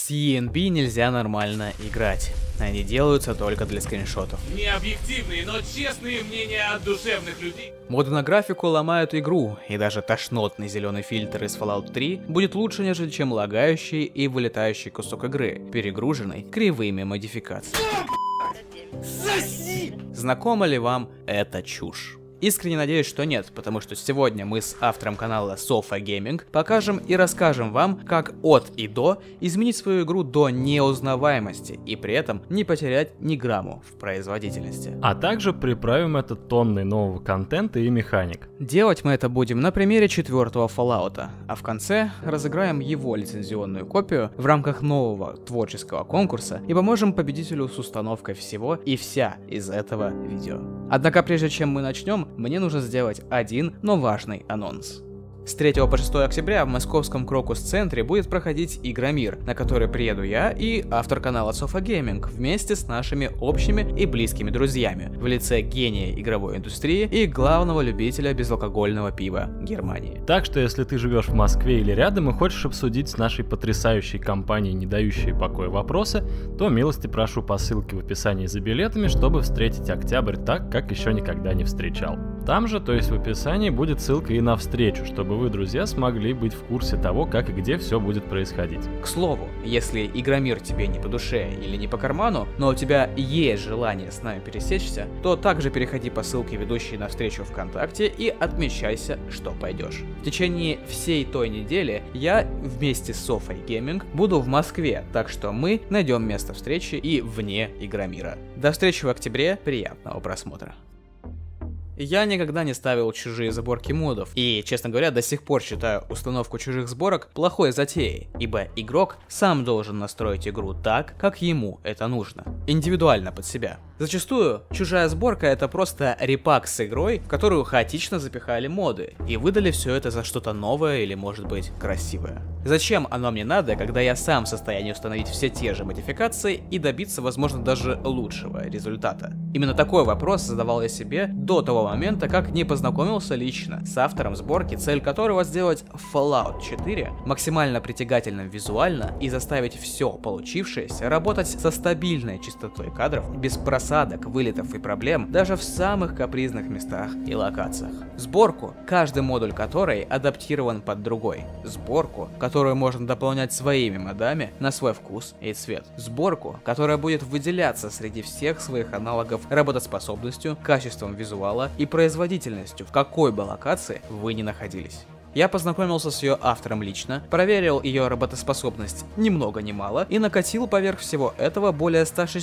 С ENB нельзя нормально играть. Они делаются только для скриншотов. Не объективные, но честные мнения от душевных людей. Моды на графику ломают игру, и даже тошнотный зеленый фильтр из Fallout 3 будет лучше, нежели чем лагающий и вылетающий кусок игры, перегруженный кривыми модификациями. Знакома ли вам эта чушь? Искренне надеюсь, что нет, потому что сегодня мы с автором канала Sofa Gaming покажем и расскажем вам, как от и до изменить свою игру до неузнаваемости и при этом не потерять ни грамму в производительности. А также приправим это тонной нового контента и механик. Делать мы это будем на примере 4-го Fallout, а в конце разыграем его лицензионную копию в рамках нового творческого конкурса и поможем победителю с установкой всего и вся из этого видео. Однако прежде чем мы начнем, мне нужно сделать один, но важный анонс. С 3 по 6 октября в московском Крокус-центре будет проходить Игромир, на который приеду я и автор канала Sofa Gaming вместе с нашими общими и близкими друзьями в лице гения игровой индустрии и главного любителя безалкогольного пива Германии. Так что если ты живешь в Москве или рядом и хочешь обсудить с нашей потрясающей компанией не дающие покоя вопросы, то милости прошу по ссылке в описании за билетами, чтобы встретить октябрь так, как еще никогда не встречал. Там же, то есть в описании, будет ссылка и на встречу, чтобы вы, друзья, смогли быть в курсе того, как и где все будет происходить. К слову, если Игромир тебе не по душе или не по карману, но у тебя есть желание с нами пересечься, то также переходи по ссылке, ведущей на встречу ВКонтакте, и отмечайся, что пойдешь. В течение всей той недели я вместе с Sofa Gaming буду в Москве, так что мы найдем место встречи и вне Игромира. До встречи в октябре, приятного просмотра. Я никогда не ставил чужие сборки модов, и, честно говоря, до сих пор считаю установку чужих сборок плохой затеей, ибо игрок сам должен настроить игру так, как ему это нужно, индивидуально под себя. Зачастую чужая сборка — это просто репак с игрой, в которую хаотично запихали моды, и выдали все это за что-то новое или, может быть, красивое. Зачем оно мне надо, когда я сам в состоянии установить все те же модификации и добиться, возможно, даже лучшего результата? Именно такой вопрос задавал я себе до того момента, как не познакомился лично с автором сборки, цель которого сделать Fallout 4 максимально притягательным визуально и заставить все получившееся работать со стабильной частотой кадров, без просадок, вылетов и проблем даже в самых капризных местах и локациях. Сборку, каждый модуль которой адаптирован под другой. Сборку, которую можно дополнять своими модами на свой вкус и цвет. Сборку, которая будет выделяться среди всех своих аналогов работоспособностью, качеством визуала и производительностью, в какой бы локации вы ни находились. Я познакомился с ее автором лично, проверил ее работоспособность ни много ни мало и накатил поверх всего этого более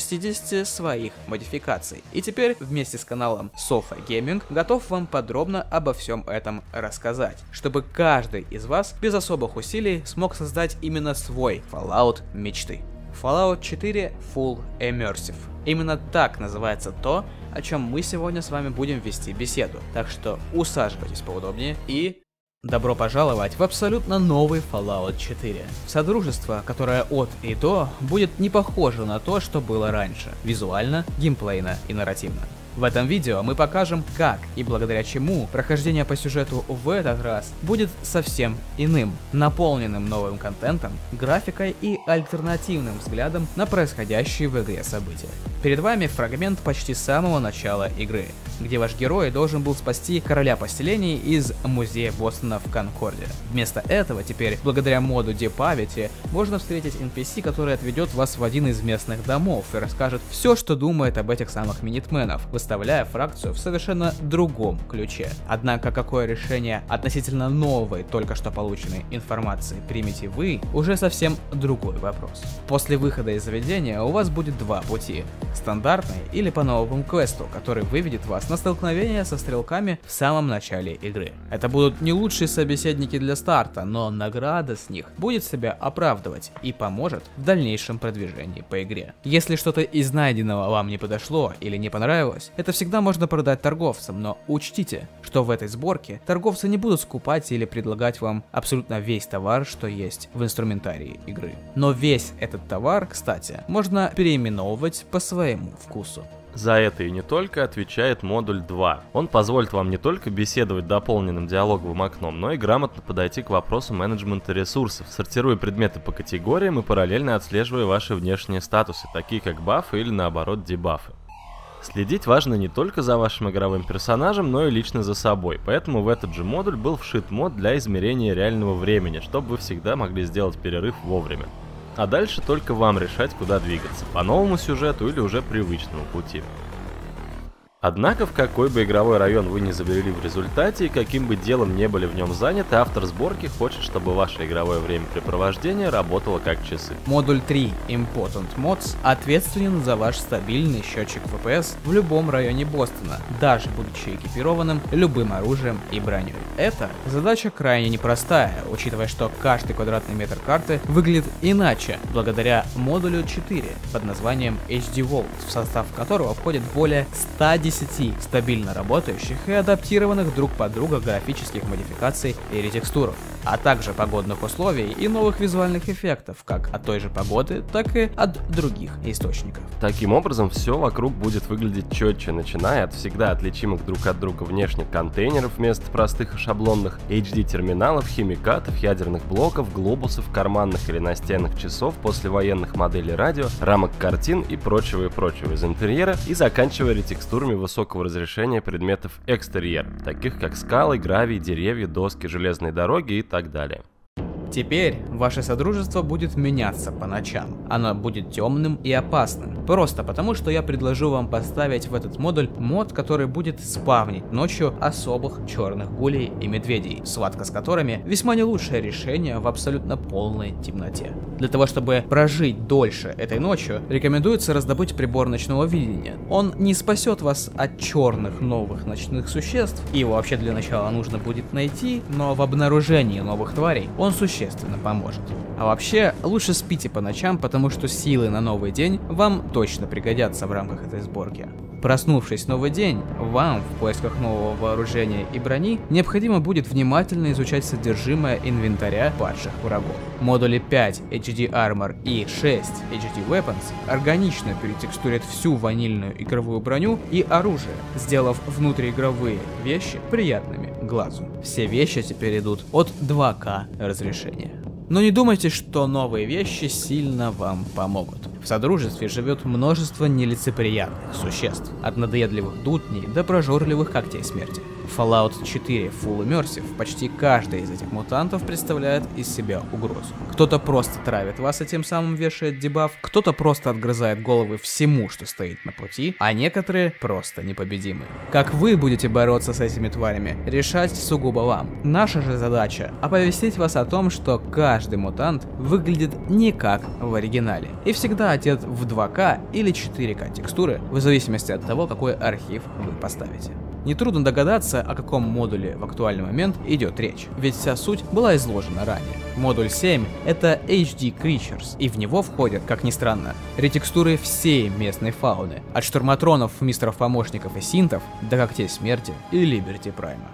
160 своих модификаций. И теперь вместе с каналом Sofa Gaming готов вам подробно обо всем этом рассказать, чтобы каждый из вас без особых усилий смог создать именно свой Fallout мечты. Fallout 4 Full Immersive. Именно так называется то, о чем мы сегодня с вами будем вести беседу. Так что усаживайтесь поудобнее и добро пожаловать в абсолютно новый Fallout 4. Содружество, которое от и до будет не похоже на то, что было раньше, визуально, геймплейно и нарративно. В этом видео мы покажем, как и благодаря чему прохождение по сюжету в этот раз будет совсем иным, наполненным новым контентом, графикой и альтернативным взглядом на происходящие в игре события. Перед вами фрагмент почти самого начала игры, где ваш герой должен был спасти короля поселений из музея Бостона в Конкорде. Вместо этого теперь, благодаря моду Depravity, можно встретить NPC, который отведет вас в один из местных домов и расскажет все, что думает об этих самых минитменов, выставляя фракцию в совершенно другом ключе. Однако какое решение относительно новой, только что полученной информации примете вы, уже совсем другой вопрос. После выхода из заведения у вас будет два пути: стандартный или по новому квесту, который выведет вас на столкновение со стрелками в самом начале игры. Это будут не лучшие собеседники для старта, но награда с них будет себя оправдывать и поможет в дальнейшем продвижении по игре. Если что-то из найденного вам не подошло или не понравилось, это всегда можно продать торговцам, но учтите, что в этой сборке торговцы не будут скупать или предлагать вам абсолютно весь товар, что есть в инструментарии игры. Но весь этот товар, кстати, можно переименовывать по своему вкусу. За это и не только отвечает модуль 2. Он позволит вам не только беседовать дополненным диалоговым окном, но и грамотно подойти к вопросу менеджмента ресурсов, сортируя предметы по категориям и параллельно отслеживая ваши внешние статусы, такие как бафы или наоборот дебафы. Следить важно не только за вашим игровым персонажем, но и лично за собой, поэтому в этот же модуль был вшит мод для измерения реального времени, чтобы вы всегда могли сделать перерыв вовремя. А дальше только вам решать, куда двигаться, по новому сюжету или уже привычному пути. Однако, в какой бы игровой район вы ни забрели в результате и каким бы делом не были в нем заняты, автор сборки хочет, чтобы ваше игровое времяпрепровождение работало как часы. Модуль 3 Important Mods ответственен за ваш стабильный счетчик FPS в любом районе Бостона, даже будучи экипированным любым оружием и броней. Эта задача крайне непростая, учитывая, что каждый квадратный метр карты выглядит иначе, благодаря модулю 4 под названием HD Vault, в состав которого входит более 110 стабильно работающих и адаптированных друг под друга графических модификаций и ретекстуров, а также погодных условий и новых визуальных эффектов, как от той же погоды, так и от других источников. Таким образом, все вокруг будет выглядеть четче, начиная от всегда отличимых друг от друга внешних контейнеров вместо простых и шаблонных, HD-терминалов, химикатов, ядерных блоков, глобусов, карманных или настенных часов, послевоенных моделей радио, рамок картин и прочего из интерьера, и заканчивая ретекстурами высокого разрешения предметов экстерьера, таких как скалы, гравий, деревья, доски, железные дороги и так далее. Теперь ваше содружество будет меняться по ночам. Оно будет темным и опасным. Просто потому, что я предложу вам поставить в этот модуль мод, который будет спавнить ночью особых черных гулей и медведей, схватка с которыми весьма не лучшее решение в абсолютно полной темноте. Для того, чтобы прожить дольше этой ночью, рекомендуется раздобыть прибор ночного видения. Он не спасет вас от черных новых ночных существ, его вообще для начала нужно будет найти, но в обнаружении новых тварей он существенно поможет. А вообще, лучше спите по ночам, потому что силы на новый день вам точно пригодятся в рамках этой сборки. Проснувшись в новый день, вам в поисках нового вооружения и брони необходимо будет внимательно изучать содержимое инвентаря падших врагов. Модули 5 HD Armor и 6 HD Weapons органично перетекстурят всю ванильную игровую броню и оружие, сделав внутриигровые вещи приятными глазу. Все вещи теперь идут от 2К разрешения. Но не думайте, что новые вещи сильно вам помогут. В Содружестве живет множество нелицеприятных существ, от надоедливых дутней до прожорливых когтей смерти. В Fallout 4 Full Immersive почти каждый из этих мутантов представляет из себя угрозу. Кто-то просто травит вас и тем самым вешает дебаф, кто-то просто отгрызает головы всему, что стоит на пути, а некоторые просто непобедимы. Как вы будете бороться с этими тварями, решать сугубо вам. Наша же задача — оповестить вас о том, что каждый мутант выглядит не как в оригинале и всегда одет в 2К или 4К текстуры, в зависимости от того, какой архив вы поставите. Нетрудно догадаться, о каком модуле в актуальный момент идет речь, ведь вся суть была изложена ранее. Модуль 7 — это HD Creatures, и в него входят, как ни странно, ретекстуры всей местной фауны, от штурматронов, мистеров-помощников и синтов до когтей смерти и Либерти Прайма.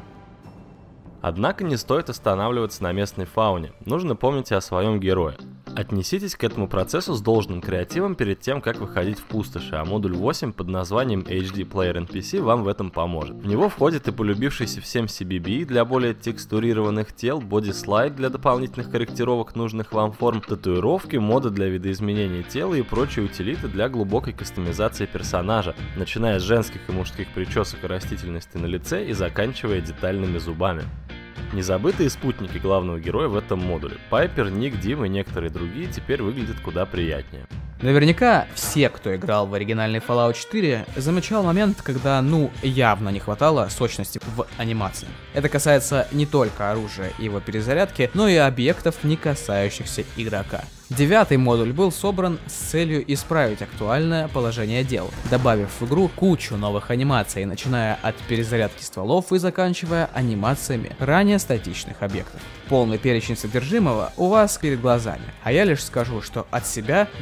Однако не стоит останавливаться на местной фауне, нужно помнить о своем герое. Отнеситесь к этому процессу с должным креативом перед тем, как выходить в пустоши, а модуль 8 под названием HD Player NPC вам в этом поможет. В него входит и полюбившийся всем CBB для более текстурированных тел, бодислайд для дополнительных корректировок нужных вам форм, татуировки, моды для видоизменения тела и прочие утилиты для глубокой кастомизации персонажа, начиная с женских и мужских причесок и растительности на лице и заканчивая детальными зубами. Незабытые спутники главного героя в этом модуле. Пайпер, Ник, Дим и некоторые другие теперь выглядят куда приятнее. Наверняка все, кто играл в оригинальный Fallout 4, замечал момент, когда явно не хватало сочности в анимации. Это касается не только оружия и его перезарядки, но и объектов, не касающихся игрока. 9-й модуль был собран с целью исправить актуальное положение дел, добавив в игру кучу новых анимаций, начиная от перезарядки стволов и заканчивая анимациями ранее статичных объектов. Полный перечень содержимого у вас перед глазами, а я лишь скажу, что от себя дополнил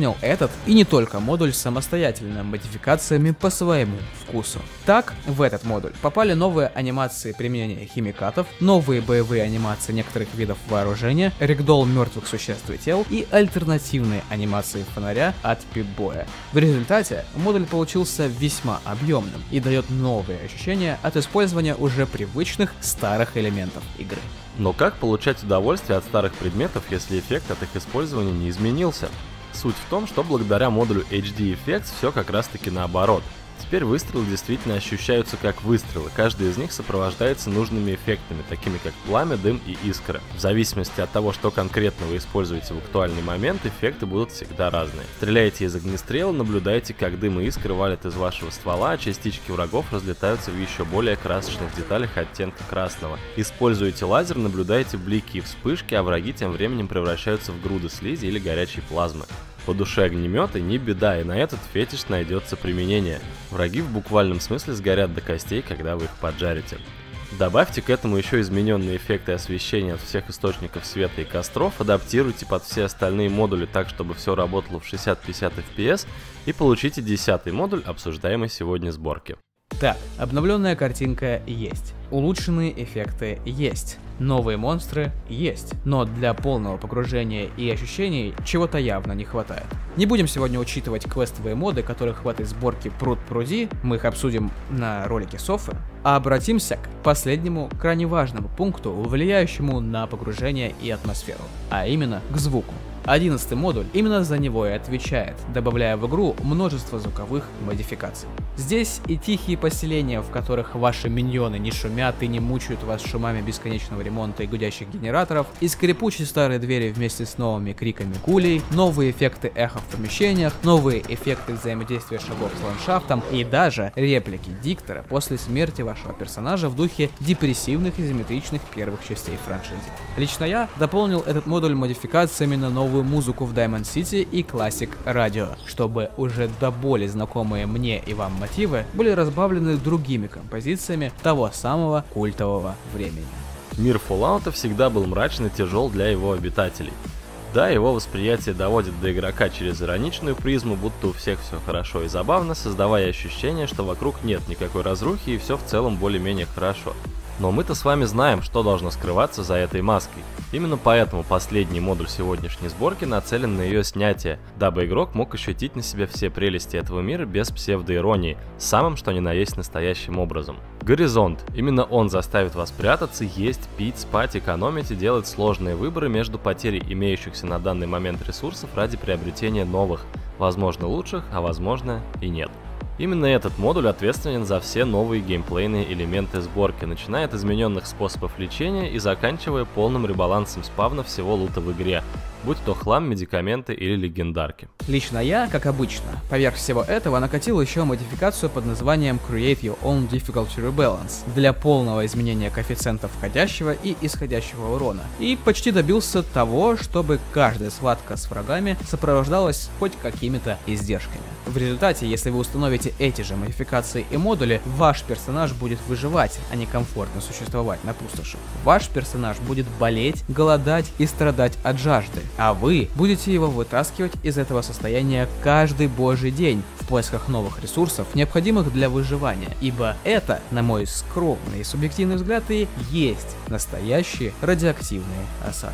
наполнил этот и не только модуль самостоятельными модификациями по своему вкусу. Так, в этот модуль попали новые анимации применения химикатов, новые боевые анимации некоторых видов вооружения, рэгдолл мертвых существ и тел и альтернативные анимации фонаря от Пип-Боя. В результате модуль получился весьма объемным и дает новые ощущения от использования уже привычных старых элементов игры. Но как получать удовольствие от старых предметов, если эффект от их использования не изменился? Суть в том, что благодаря модулю HD Effects все как раз таки наоборот. Теперь выстрелы действительно ощущаются как выстрелы, каждый из них сопровождается нужными эффектами, такими как пламя, дым и искра. В зависимости от того, что конкретно вы используете в актуальный момент, эффекты будут всегда разные. Стреляете из огнестрела, наблюдайте, как дым и искры валят из вашего ствола, а частички врагов разлетаются в еще более красочных деталях оттенка красного. Используете лазер, наблюдайте блики и вспышки, а враги тем временем превращаются в груды слизи или горячей плазмы. По душе огнеметы не беда, и на этот фетиш найдется применение. Враги в буквальном смысле сгорят до костей, когда вы их поджарите. Добавьте к этому еще измененные эффекты освещения от всех источников света и костров, адаптируйте под все остальные модули так, чтобы все работало в 60-50 FPS, и получите 10-й модуль обсуждаемой сегодня сборки. Так, обновленная картинка есть, улучшенные эффекты есть, новые монстры есть, но для полного погружения и ощущений чего-то явно не хватает. Не будем сегодня учитывать квестовые моды, которых в этой сборке пруд-пруди, мы их обсудим на ролике Софы, а обратимся к последнему крайне важному пункту, влияющему на погружение и атмосферу, а именно к звуку. 11-й модуль именно за него и отвечает, добавляя в игру множество звуковых модификаций. Здесь и тихие поселения, в которых ваши миньоны не шумят и не мучают вас шумами бесконечного ремонта и гудящих генераторов, и скрипучие старые двери вместе с новыми криками гулей, новые эффекты эхо в помещениях, новые эффекты взаимодействия шагов с ландшафтом и даже реплики диктора после смерти вашего персонажа в духе депрессивных изометричных первых частей франшизы. Лично я дополнил этот модуль модификациями на новую музыку в Diamond City и Classic Radio, чтобы уже до боли знакомые мне и вам мотивы были разбавлены другими композициями того самого культового времени. Мир Fallout всегда был мрачно и тяжел для его обитателей. Да, его восприятие доводит до игрока через ироничную призму, будто у всех все хорошо и забавно, создавая ощущение, что вокруг нет никакой разрухи и все в целом более-менее хорошо. Но мы-то с вами знаем, что должно скрываться за этой маской. Именно поэтому последний модуль сегодняшней сборки нацелен на ее снятие, дабы игрок мог ощутить на себе все прелести этого мира без псевдоиронии, самым что ни на есть настоящим образом. Горизонт. Именно он заставит вас прятаться, есть, пить, спать, экономить и делать сложные выборы между потерей имеющихся на данный момент ресурсов ради приобретения новых, возможно лучших, а возможно и нет. Именно этот модуль ответственен за все новые геймплейные элементы сборки, начиная от измененных способов лечения и заканчивая полным ребалансом спавна всего лута в игре, будь то хлам, медикаменты или легендарки. Лично я, как обычно, поверх всего этого накатил еще модификацию под названием Create Your Own Difficulty Rebalance для полного изменения коэффициентов входящего и исходящего урона, и почти добился того, чтобы каждая схватка с врагами сопровождалась хоть какими-то издержками. В результате, если вы установите эти же модификации и модули, ваш персонаж будет выживать, а не комфортно существовать на пустоши. Ваш персонаж будет болеть, голодать и страдать от жажды, а вы будете его вытаскивать из этого состояния каждый божий день в поисках новых ресурсов, необходимых для выживания, ибо это, на мой скромный и субъективный взгляд, и есть настоящие радиоактивные осадки.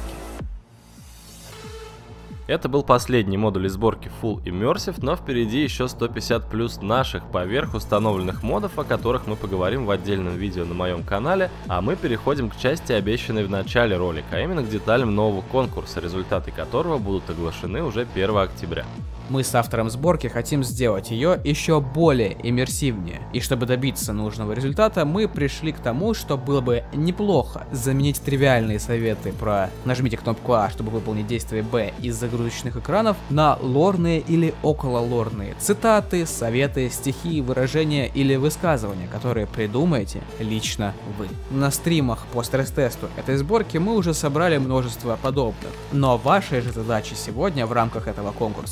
Это был последний модуль из сборки Full Immersive, но впереди еще 150 плюс наших поверх установленных модов, о которых мы поговорим в отдельном видео на моем канале, а мы переходим к части, обещанной в начале ролика, а именно к деталям нового конкурса, результаты которого будут оглашены уже 1 октября. Мы с автором сборки хотим сделать ее еще более иммерсивнее, и чтобы добиться нужного результата, мы пришли к тому, что было бы неплохо заменить тривиальные советы про «нажмите кнопку А, чтобы выполнить действие Б» из загрузочных экранов на лорные или окололорные цитаты, советы, стихи, выражения или высказывания, которые придумаете лично вы. На стримах по стресс-тесту этой сборки мы уже собрали множество подобных, но вашей же задачей сегодня в рамках этого конкурса будет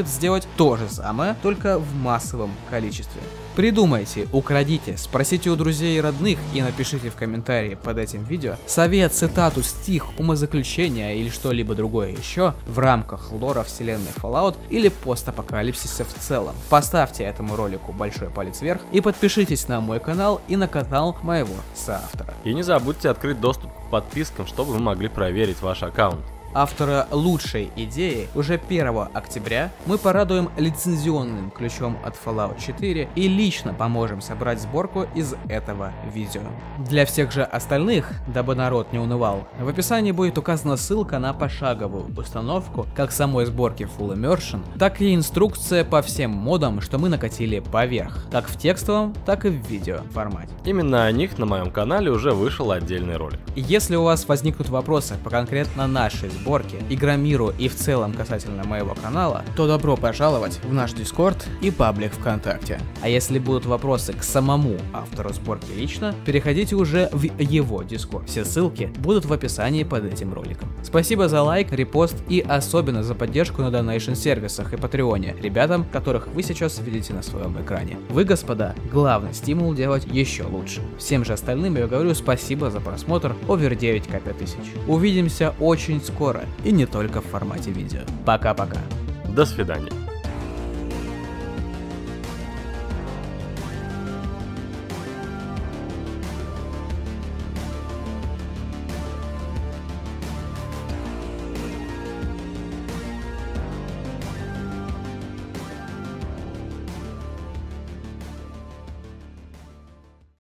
сделать то же самое, только в массовом количестве. Придумайте, украдите, спросите у друзей и родных и напишите в комментарии под этим видео совет, цитату, стих, умозаключение или что-либо другое еще в рамках лора вселенной Fallout или постапокалипсиса в целом. Поставьте этому ролику большой палец вверх и подпишитесь на мой канал и на канал моего соавтора. И не забудьте открыть доступ к подпискам, чтобы вы могли проверить ваш аккаунт. Автора лучшей идеи уже 1 октября мы порадуем лицензионным ключом от Fallout 4 и лично поможем собрать сборку из этого видео. Для всех же остальных, дабы народ не унывал, в описании будет указана ссылка на пошаговую установку как самой сборки Full Immersion, так и инструкция по всем модам, что мы накатили поверх, как в текстовом, так и в видео формате. Именно о них на моем канале уже вышел отдельный ролик. Если у вас возникнут вопросы по конкретно нашей сборке, Игромиру и в целом касательно моего канала, то добро пожаловать в наш Discord и паблик ВКонтакте. А если будут вопросы к самому автору сборки лично, переходите уже в его Discord. Все ссылки будут в описании под этим роликом. Спасибо за лайк, репост и особенно за поддержку на Donation сервисах и Патреоне, ребятам, которых вы сейчас видите на своем экране. Вы, господа, главный стимул делать еще лучше. Всем же остальным я говорю спасибо за просмотр over 9 5000. Увидимся очень скоро. И не только в формате видео. Пока-пока. До свидания.